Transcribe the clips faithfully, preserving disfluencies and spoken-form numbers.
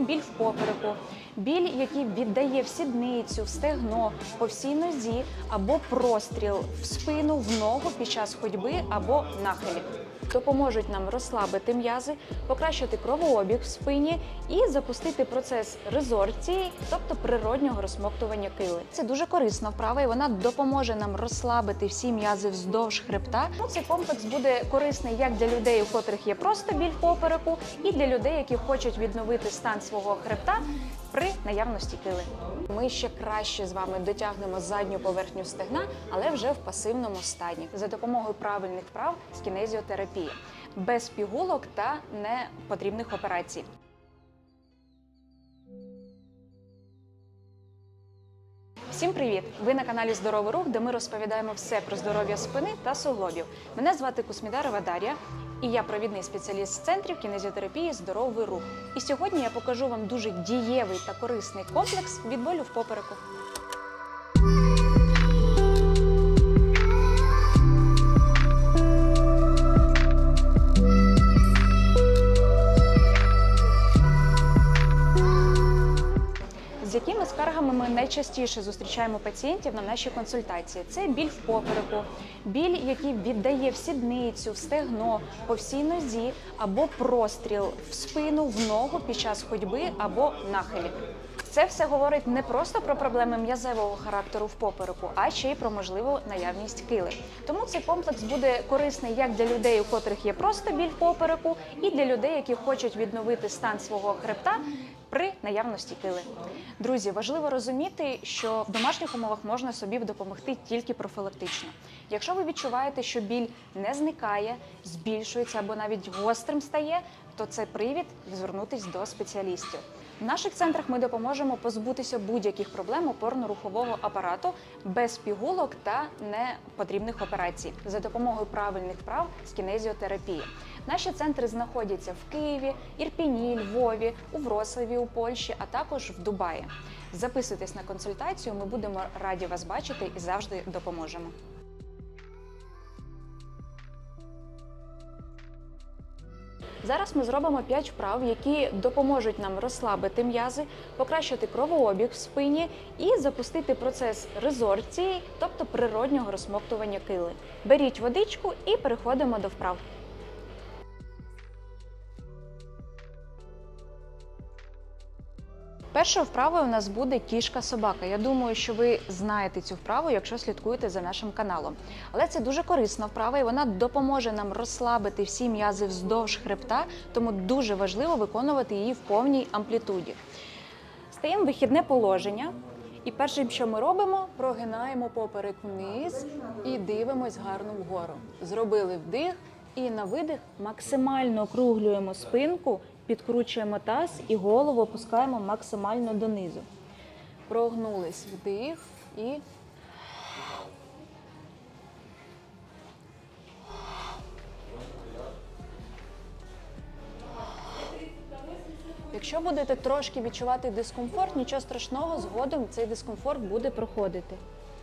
Біль в попереку, біль, який віддає в сідницю, в стегно, по всій нозі або простріл в спину, в ногу під час ходьби або нахилів. Допоможуть нам розслабити м'язи, покращити кровообіг в спині і запустити процес резорпції, тобто природнього розсмоктування кили. Це дуже корисна вправа, і вона допоможе нам розслабити всі м'язи вздовж хребта. Ну, цей комплекс буде корисний як для людей, у котрих є просто біль в попереку, і для людей, які хочуть відновити стан свого хребта при наявності кили. Ми ще краще з вами дотягнемо задню поверхню стегна, але вже в пасивному стані, за допомогою правильних вправ з кінезіотерапії, без пігулок та непотрібних операцій. Всім привіт! Ви на каналі Здоровий рух, де ми розповідаємо все про здоров'я спини та суглобів. Мене звати Кусмідарова Дар'я, і я провідний спеціаліст центрів кінезіотерапії «Здоровий рух». І сьогодні я покажу вам дуже дієвий та корисний комплекс від болю в попереку. З якими скаргами ми найчастіше зустрічаємо пацієнтів на нашій консультації? Це біль в попереку, біль, який віддає в сідницю, в стегно, по всій нозі або простріл в спину, в ногу під час ходьби або нахилів. Це все говорить не просто про проблеми м'язевого характеру в попереку, а ще й про можливу наявність кили. Тому цей комплекс буде корисний як для людей, у котрих є просто біль в попереку, і для людей, які хочуть відновити стан свого хребта при наявності кили. Друзі, важливо розуміти, що в домашніх умовах можна собі допомогти тільки профілактично. Якщо ви відчуваєте, що біль не зникає, збільшується або навіть гострим стає, то це привід звернутися до спеціалістів. В наших центрах ми допоможемо позбутися будь-яких проблем опорно-рухового апарату без пігулок та непотрібних операцій за допомогою правильних вправ з кінезіотерапії. Наші центри знаходяться в Києві, Ірпені, Львові, у Вроцлаві, у Польщі, а також в Дубаї. Записуйтесь на консультацію, ми будемо раді вас бачити і завжди допоможемо. Зараз ми зробимо п'ять вправ, які допоможуть нам розслабити м'язи, покращити кровообіг в спині і запустити процес резорпції, тобто природнього розсмоктування кили. Беріть водичку і переходимо до вправ. Першою вправою у нас буде кішка-собака. Я думаю, що ви знаєте цю вправу, якщо слідкуєте за нашим каналом. Але це дуже корисна вправа, і вона допоможе нам розслабити всі м'язи вздовж хребта, тому дуже важливо виконувати її в повній амплітуді. Стаємо в вихідне положення. І першим, що ми робимо, прогинаємо поперек вниз і дивимось гарно вгору. Зробили вдих і на видих максимально округлюємо спинку, підкручуємо таз і голову опускаємо максимально донизу. Прогнулись, вдих і якщо будете трошки відчувати дискомфорт, нічого страшного, згодом цей дискомфорт буде проходити.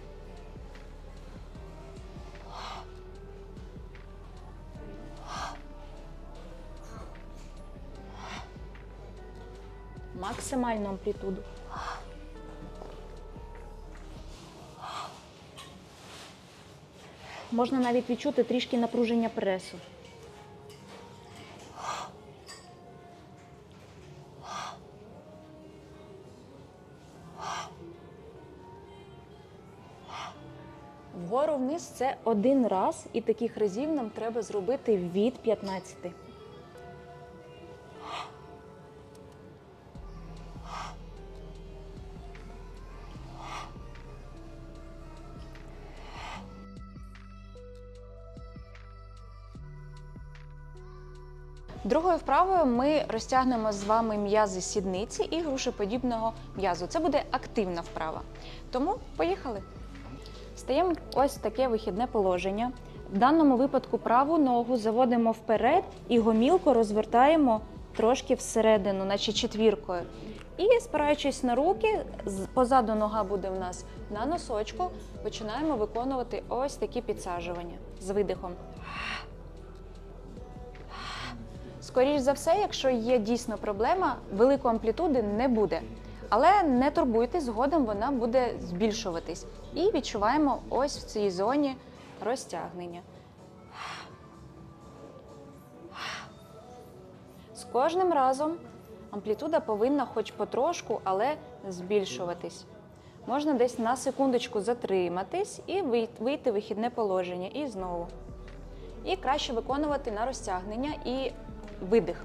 Максимальну амплітуду. Можна навіть відчути трішки напруження пресу. Вгору-вниз – це один раз, і таких разів нам треба зробити від п'ятнадцяти. Другою вправою ми розтягнемо з вами м'язи сідниці і грушеподібного м'язу. Це буде активна вправа. Тому поїхали. Стаємо ось таке вихідне положення. В даному випадку праву ногу заводимо вперед і гомілко розвертаємо трошки всередину, наче четвіркою. І спираючись на руки, позаду нога буде в нас на носочку, починаємо виконувати ось такі підсаджування з видихом. Скоріш за все, якщо є дійсно проблема, великої амплітуди не буде. Але не турбуйтесь, згодом вона буде збільшуватись. І відчуваємо ось в цій зоні розтягнення. З кожним разом амплітуда повинна хоч потрошку, але збільшуватись. Можна десь на секундочку затриматись і вийти в вихідне положення. І знову. І краще виконувати на розтягнення і видих.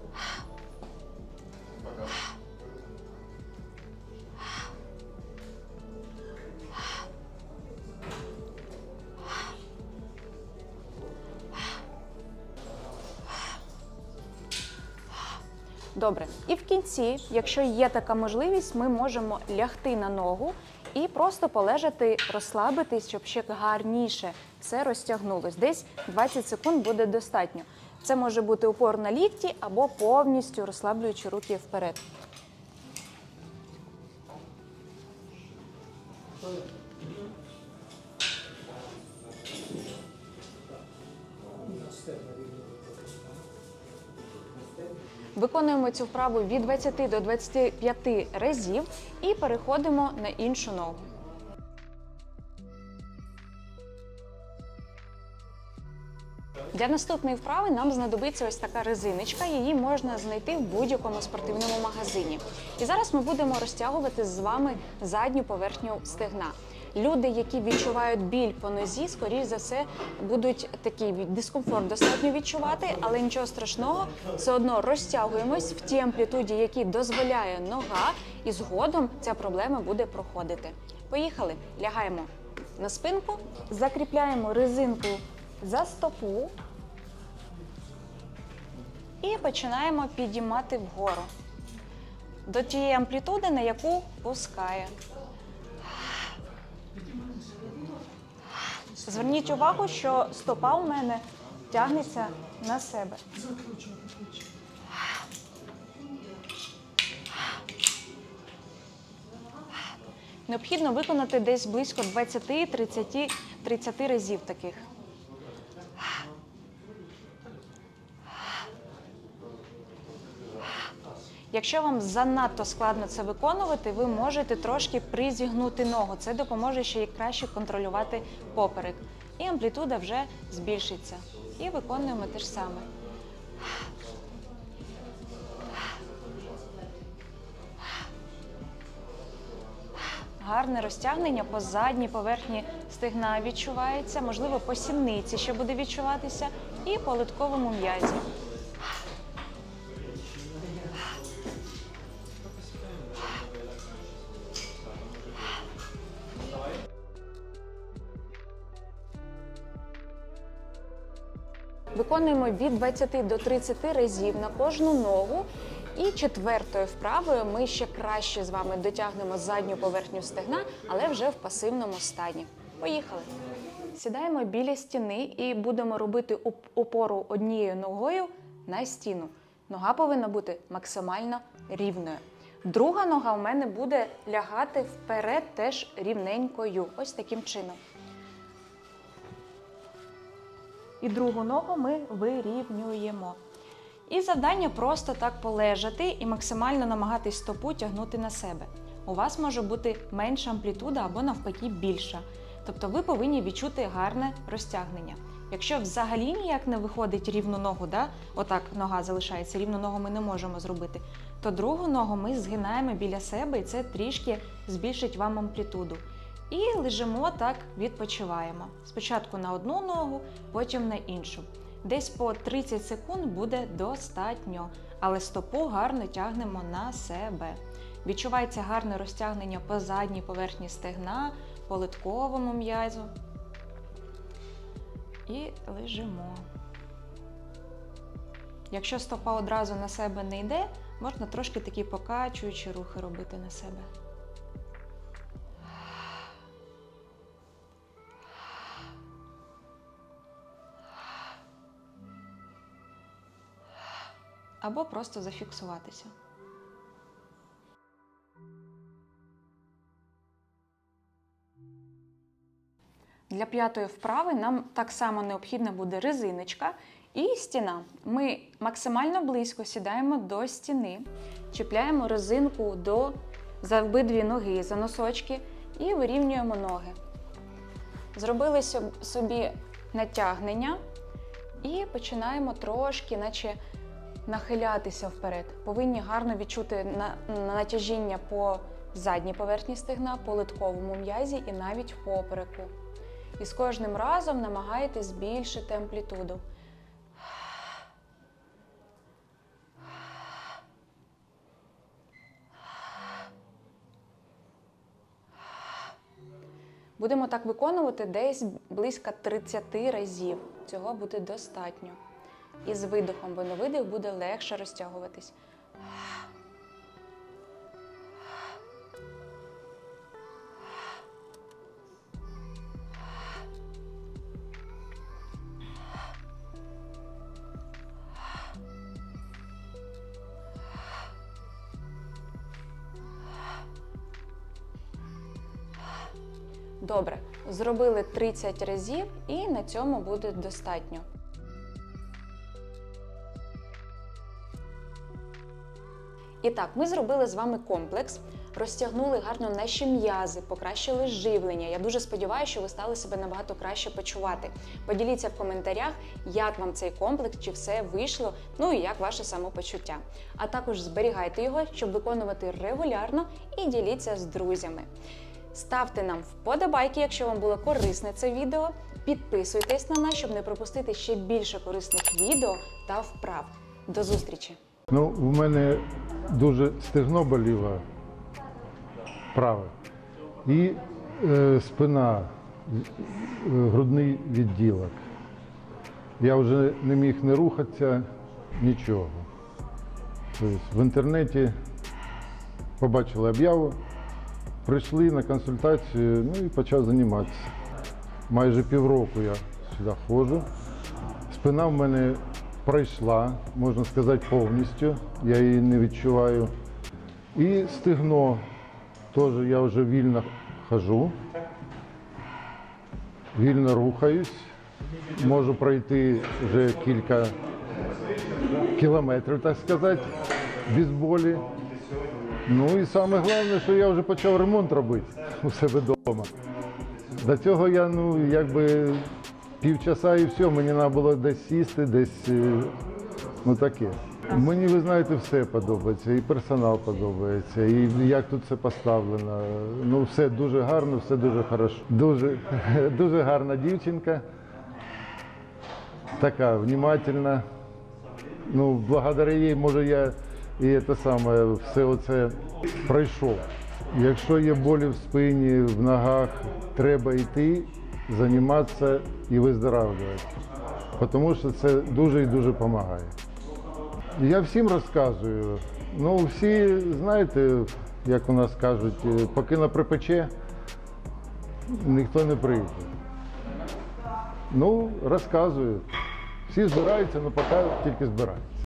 Добре. І в кінці, якщо є така можливість, ми можемо лягти на ногу і просто полежати, розслабитись, щоб ще гарніше все розтягнулось. Десь двадцять секунд буде достатньо. Це може бути упор на лікті або повністю розслаблюючи руки вперед. Виконуємо цю вправу від двадцяти до двадцяти п'яти разів і переходимо на іншу ногу. Для наступної вправи нам знадобиться ось така резиночка, її можна знайти в будь-якому спортивному магазині. І зараз ми будемо розтягувати з вами задню поверхню стегна. Люди, які відчувають біль по нозі, скоріш за все, будуть такий дискомфорт достатньо відчувати, але нічого страшного, все одно розтягуємось в тій амплітуді, які дозволяє нога, і згодом ця проблема буде проходити. Поїхали, лягаємо на спинку, закріпляємо резинку за стопу і починаємо підіймати вгору до тієї амплітуди, на яку пускає. Зверніть увагу, що стопа у мене тягнеться на себе. Необхідно виконати десь близько двадцяти-тридцяти разів таких. Якщо вам занадто складно це виконувати, ви можете трошки призігнути ногу. Це допоможе ще й краще контролювати поперек. І амплітуда вже збільшиться. І виконуємо те ж саме. Гарне розтягнення по задній поверхні стегна відчувається, можливо, по сідниці ще буде відчуватися, і по литковому м'язі. Виконуємо від двадцяти до тридцяти разів на кожну ногу. І четвертою вправою ми ще краще з вами дотягнемо задню поверхню стегна, але вже в пасивному стані. Поїхали! Сідаємо біля стіни і будемо робити опору однією ногою на стіну. Нога повинна бути максимально рівною. Друга нога в мене буде лягати вперед теж рівненькою. Ось таким чином. І другу ногу ми вирівнюємо. І завдання просто так полежати і максимально намагатись стопу тягнути на себе. У вас може бути менша амплітуда або навпаки більша. Тобто ви повинні відчути гарне розтягнення. Якщо взагалі ніяк не виходить рівну ногу, да? Отак нога залишається, рівну ногу ми не можемо зробити, то другу ногу ми згинаємо біля себе і це трішки збільшить вам амплітуду. І лежимо так, відпочиваємо. Спочатку на одну ногу, потім на іншу. Десь по тридцять секунд буде достатньо, але стопу гарно тягнемо на себе. Відчувається гарне розтягнення по задній поверхні стегна, по литковому м'язу. І лежимо. Якщо стопа одразу на себе не йде, можна трошки такі покачуючі рухи робити на себе. Або просто зафіксуватися. Для п'ятої вправи нам так само необхідна буде резиночка. І стіна. Ми максимально близько сідаємо до стіни, чіпляємо резинку до, за обидві ноги, за носочки і вирівнюємо ноги. Зробили собі натягнення і починаємо трошки, наче нахилятися вперед. Повинні гарно відчути на, на натяжіння по задній поверхні стегна, по литковому м'язі і навіть попереку. І з кожним разом намагайтесь збільшити амплітуду. Будемо так виконувати десь близько тридцяти разів. Цього буде достатньо. І з видихом, бо на видих буде легше розтягуватись. Добре, зробили тридцять разів і на цьому буде достатньо. І так, ми зробили з вами комплекс, розтягнули гарно наші м'язи, покращили живлення. Я дуже сподіваюся, що ви стали себе набагато краще почувати. Поділіться в коментарях, як вам цей комплекс, чи все вийшло, ну і як ваше самопочуття. А також зберігайте його, щоб виконувати регулярно, і діліться з друзями. Ставте нам вподобайки, якщо вам було корисне це відео. Підписуйтесь на нас, щоб не пропустити ще більше корисних відео та вправ. До зустрічі! Ну, в мене дуже стегно боліло праве і е, спина, е, грудний відділок. Я вже не міг не рухатися, нічого. Тобто, в інтернеті побачили об'яву, прийшли на консультацію, ну і почав займатися. Майже півроку я сюди ходжу. Спина в мене пройшла, можна сказати, повністю, я її не відчуваю. І стегно, теж я вже вільно ходжу, вільно рухаюсь, можу пройти вже кілька кілометрів, так сказати, без болі. Ну і саме головне, що я вже почав ремонт робити у себе вдома. До цього я, ну, якби півчаса і все, мені треба було десь сісти, десь, ну таке. Мені, ви знаєте, все подобається, і персонал подобається, і як тут все поставлено. Ну, все дуже гарно, все дуже хорошо. Дуже, дуже гарна дівчинка, така внимательна. Ну, благодаря їй, може, я і це саме, все оце пройшов. Якщо є болі в спині, в ногах, треба йти, займатися і виздоравлювати. Тому що це дуже і дуже допомагає. Я всім розказую. Ну, всі, знаєте, як у нас кажуть, поки не припече, ніхто не прийде. Ну, розказую. Всі збираються, але поки тільки збираються.